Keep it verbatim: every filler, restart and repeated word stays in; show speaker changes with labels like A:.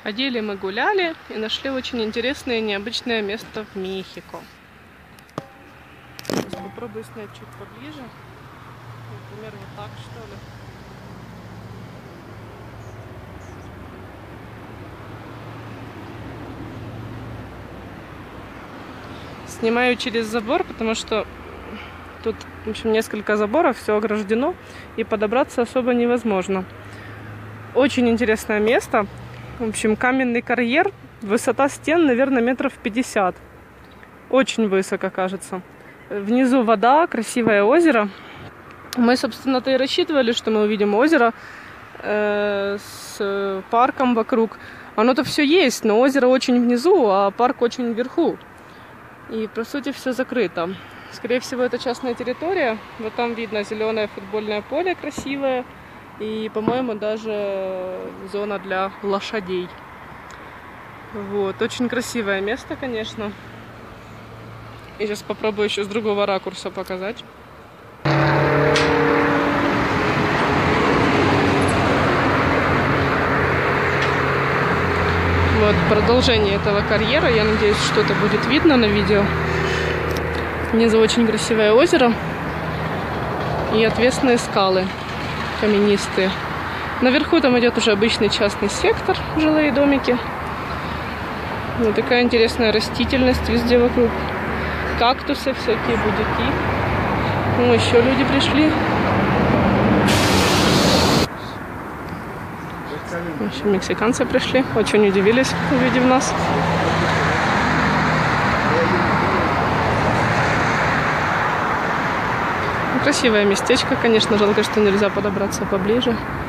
A: Ходили мы, гуляли и нашли очень интересное и необычное место в Мехико. Сейчас попробую снять чуть поближе. Например, вот так, что ли. Снимаю через забор, потому что тут, в общем, несколько заборов, все ограждено, и подобраться особо невозможно. Очень интересное место. В общем, каменный карьер, высота стен, наверное, метров пятьдесят. Очень высоко, кажется. Внизу вода, красивое озеро. Мы, собственно-то, и рассчитывали, что мы увидим озеро э, с парком вокруг. Оно-то все есть, но озеро очень внизу, а парк очень вверху. И, по сути, все закрыто. Скорее всего, это частная территория. Вот там видно зеленое футбольное поле красивое. И, по-моему, даже зона для лошадей. Вот. Очень красивое место, конечно. И сейчас попробую еще с другого ракурса показать. Вот продолжение этого карьера. Я надеюсь, что-то будет видно на видео. Внизу очень красивое озеро и отвесные скалы каменистые. Наверху там идет уже обычный частный сектор, жилые домики. Вот такая интересная растительность везде вокруг. Кактусы всякие, будики. Ну, еще люди пришли. В общем, мексиканцы пришли. Очень удивились, увидев нас. Красивое местечко, конечно, жалко, что нельзя подобраться поближе.